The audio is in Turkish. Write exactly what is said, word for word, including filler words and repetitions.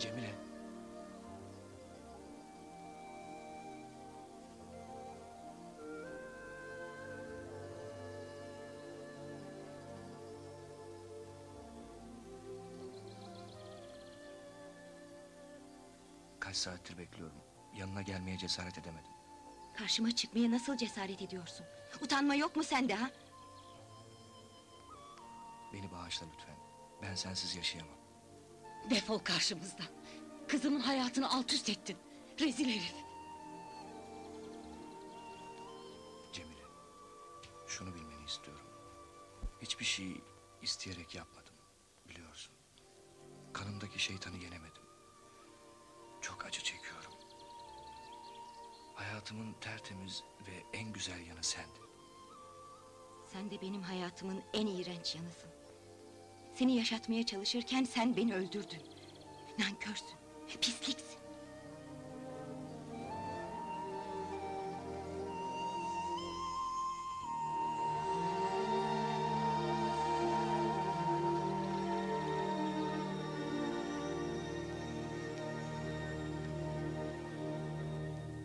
Cemile. Kaç saattir bekliyorum. Yanına gelmeye cesaret edemedim. Karşıma çıkmaya nasıl cesaret ediyorsun? Utanma yok mu sende ha? Beni bağışla lütfen. Ben sensiz yaşayamam. Defol karşımızdan. Kızımın hayatını alt üst ettin. Rezil herif. Cemile, şunu bilmeni istiyorum. Hiçbir şey isteyerek yapmadım. Biliyorsun. Kanımdaki şeytanı yenemedim. Çok acı çekiyorum. Hayatımın tertemiz ve en güzel yanı sendin. Sen de benim hayatımın en iğrenç yanısın. Seni yaşatmaya çalışırken sen beni öldürdün. Nankörsün, pisliksin.